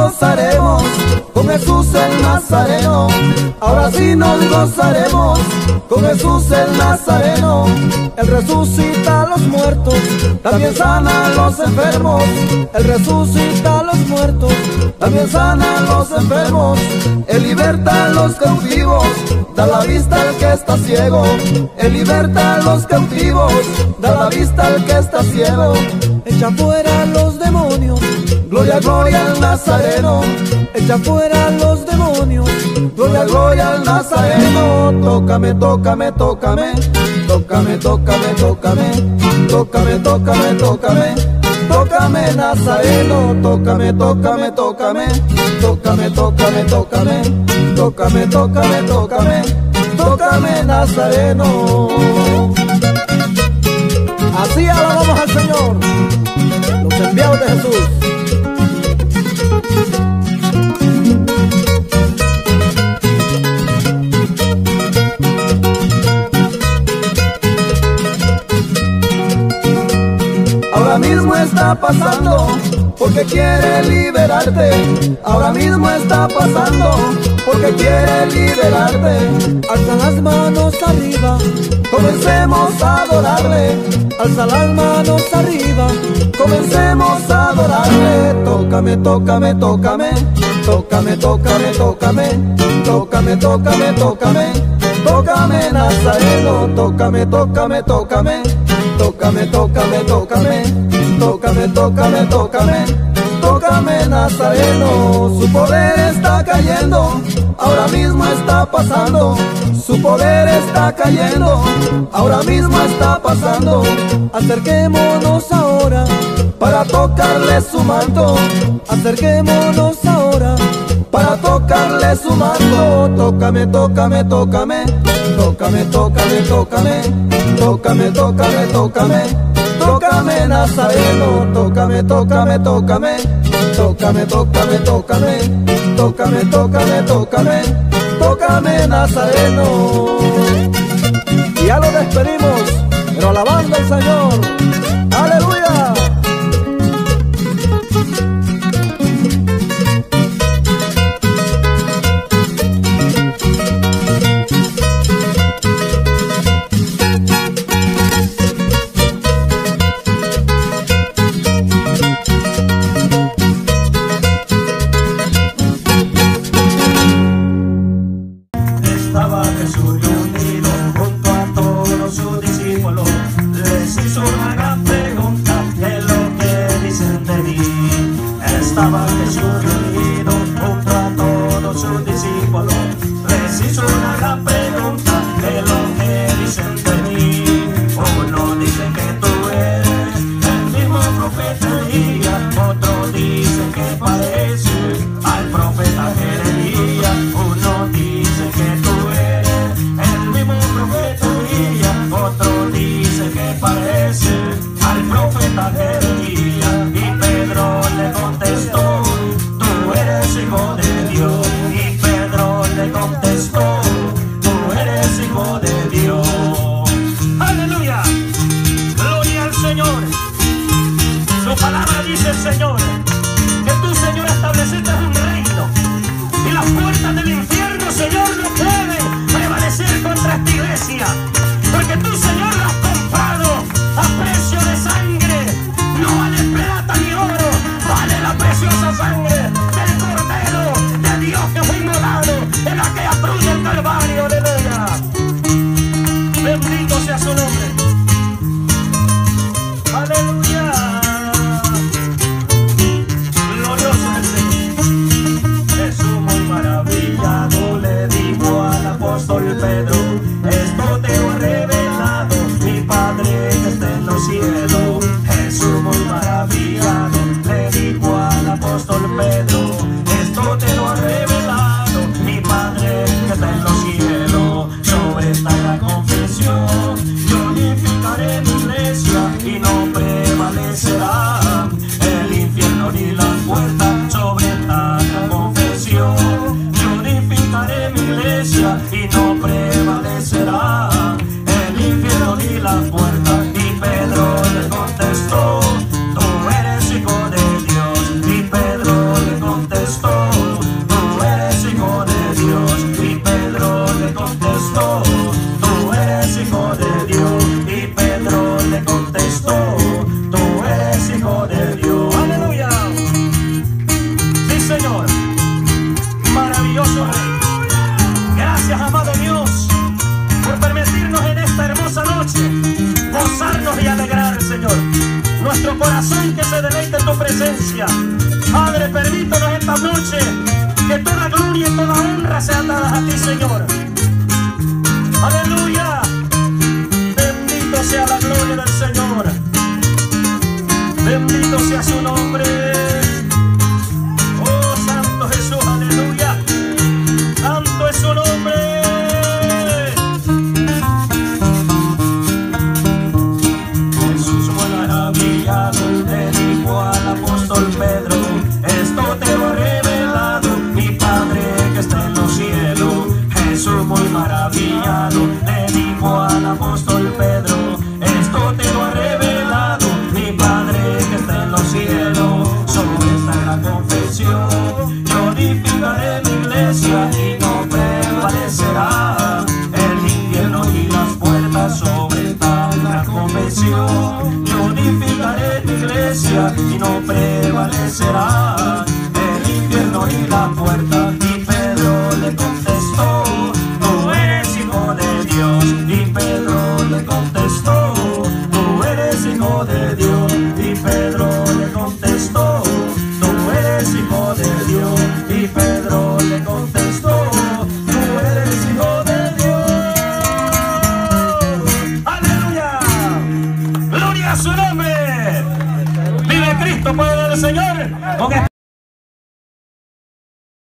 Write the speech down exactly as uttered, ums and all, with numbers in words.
gozaremos con Jesús el Nazareno. Ahora sí nos gozaremos con Jesús el Nazareno. Él resucita a los muertos, también sana a los enfermos. Él resucita a los muertos, también sana a los enfermos. Él liberta a los cautivos, da la vista al que está ciego. Él liberta a los cautivos, da la vista al que está ciego. Echa fuera a los demonios, gloria, gloria al Nazareno. Echa fuera a los demonios, gloria, gloria al Nazareno. Tócame, tócame, tócame, tócame, tócame, tócame, tócame, tócame, tócame, tócame, Nazareno. Tócame, tócame, tócame, tócame, tócame, tócame, tócame, tócame, tócame, tócame, Nazareno. Así alabamos al Señor, los enviados de Jesús. Ahora mismo está pasando porque quiere liberarte. Ahora mismo está pasando porque quiere liberarte. Alza las manos arriba, comencemos a adorarle. Alza las manos arriba, comencemos a adorarle. Tócame, tócame, tócame, tócame, tócame, tócame, tócame, tócame, tócame, tócame, Nazareno. Tócame, tócame, tócame, tócame, tócame, tócame, tócame, tócame, tócame, tócame, Nazareno. Su poder está cayendo, ahora mismo está pasando. Su poder está cayendo, ahora mismo está pasando. Acerquémonos ahora para tocarle su manto. Acerquémonos ahora para tocarle su manto. Tócame, tócame, tócame, tócame, tócame, tócame, tócame, tócame, tócame, tócame, Nazareno. Tócame, tócame, tócame, tócame, tócame, tócame, tócame, tócame, tócame, tócame, Nazareno. Y ya lo despedimos, pero alabando al Señor. ¡Aleluya! Estaba Jesús reunido junto a todos sus discípulos. Les hizo una gran pregunta de lo que dicen de mí. Estaba Jesús reunido junto a todos sus discípulos. Les hizo una gran pregunta de lo que dicen de mí. Uno dice que tú eres el mismo profeta Elías, otro dice que parece al profeta Jeremías. Uno dice que tú otro dice que parece al profeta Jeremías. Y Pedro le contestó, tú eres hijo de Dios. Y Pedro le contestó, tú eres hijo de Dios. Aleluya, gloria al Señor. Su palabra dice, Señor, que tú, Señor, estableciste un reino y las puertas del infierno, Señor, no pueden prevalecer contra esta iglesia. Porque tú, Señor, lo has comprado a precio de sangre. No vale plata ni oro, vale la preciosa sangre del Cordero de Dios que fue inmolado en aquella cruz del Calvario. Aleluya. Bendito sea su nombre. Aleluya. Glorioso es el Señor. Jesús muy maravillado le dijo al apóstol Pedro, esto te he revelado mi Padre que está en los cielos. Jesús muy maravillado le dijo al apóstol Pedro, esto te lo ha revelado mi Padre que está en los cielos. Sobre esta gran confesión yo unificaré mi iglesia y no prevalecerá el infierno ni la puerta. Sobre esta gran confesión yo unificaré mi iglesia y no prevalecerá el infierno ni la puerta. Y Pedro le contestó, tú eres hijo de Dios. Y Pedro le contestó, oh Rey. Gracias, amado Dios, por permitirnos en esta hermosa noche gozarnos y alegrar, Señor. Nuestro corazón que se deleite en tu presencia. Padre, permítanos esta noche que toda gloria y toda honra sean dadas a ti, Señor. Aleluya. Bendito sea la gloria del Señor. Bendito sea su nombre. Oh, Santo Jesús, aleluya. Santo es su nombre. Jesús fue maravillado y le dijo al apóstol Pedro: esto te lo ha revelado mi Padre que está en los cielos. Jesús muy maravillado le dijo al apóstol Pedro: esto te lo ha revelado mi Padre que está en los cielos. Sobre esta gran confesión yo edificaré mi iglesia y no prevalecerá el infierno y las puertas. Sobre esta gran confesión yo edificaré mi iglesia y no prevalecerá el infierno y la puerta. Y Pedro le contestó: tú eres hijo de Dios. Y Pedro le contestó: tú eres hijo de Dios. Y Pedro le contestó: tú eres hijo de Dios. Y Pedro le contestó: tú eres hijo de Dios. ¡Aleluya! ¡Gloria a su nombre! ¡Vive Cristo, Padre del Señor! Con